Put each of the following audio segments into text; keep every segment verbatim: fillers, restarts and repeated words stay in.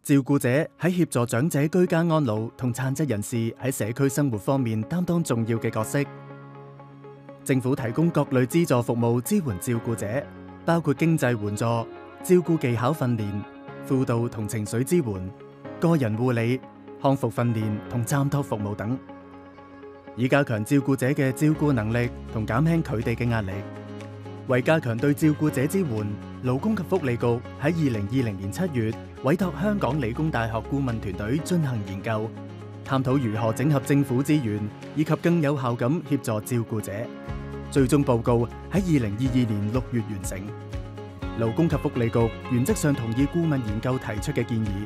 照顧者喺協助長者居家安老同殘疾人士喺社區生活方面擔當重要嘅角色。政府提供各類資助服務支援照顧者，包括經濟援助、照顧技巧訓練、輔導同情緒支援、個人護理、康復訓練同暫託服務等，以加強照顧者嘅照顧能力同減輕佢哋嘅壓力。為加強對照顧者支援，勞工及福利局喺二零二零年七月委託香港理工大學顧問團隊進行研究，探討如何整合政府資源，以及更有效咁協助照顧者。最終報告喺二零二二年六月完成。勞工及福利局原則上同意顧問研究提出嘅建議。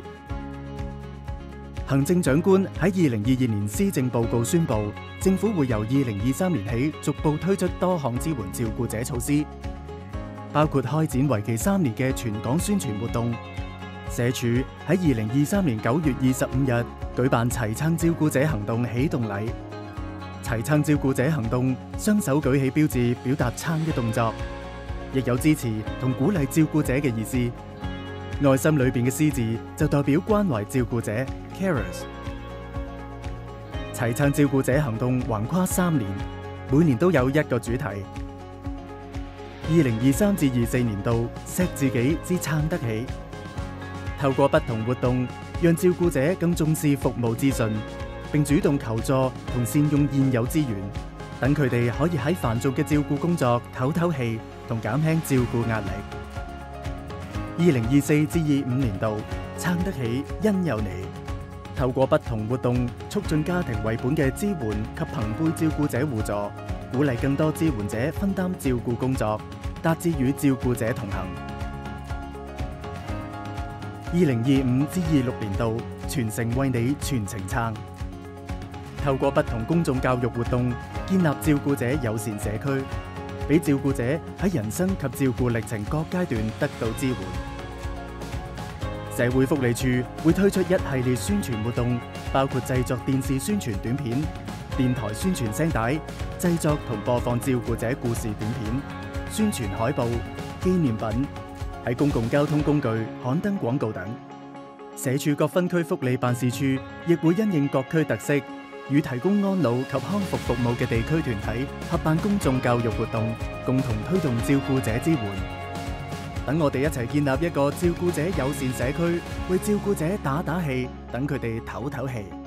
行政長官喺二零二二年施政報告宣布，政府會由二零二三年起逐步推出多項支援照顧者措施，包括開展為期三年嘅全港宣傳活動。社署喺二零二三年九月二十五日舉辦齊撐照顧者行動啟動禮。齊撐照顧者行動，雙手舉起標誌表達撐嘅動作，亦有支持同鼓勵照顧者嘅意思。愛心裏邊嘅獅字就代表關懷照顧者 carers。齊撐照顧者行動橫跨三年，每年都有一個主題。二零二三至二四年度錫自己至撐得起，透過不同活動，讓照顧者更重視服務資訊，並主動求助同善用現有資源，等佢哋可以喺繁重嘅照顧工作唞唞氣，同減輕照顧壓力。二零二四至二五年度撐得起因有你，透過不同活動促進家庭為本嘅支援及朋輩照顧者互助，鼓勵更多支援者分擔照顧工作，達至與照顧者同行。二零二五至二六年度全城為你全程撐，透過不同公眾教育活動，建立照顧者友善社區，俾照顧者喺人生及照顧歷程各階段得到支援。社會福利署會推出一系列宣傳活動，包括製作電視宣傳短片、電台宣傳聲帶、製作同播放照顧者故事短片、宣傳海報、紀念品，喺公共交通工具刊登廣告等。社署各分區福利辦事處亦會因應各區特色，與提供安老及康復服務嘅地區團體合辦公眾教育活動，共同推動照顧者支援。等我哋一齊建立一個照顧者友善社區，為照顧者打打氣，等佢哋唞唞氣。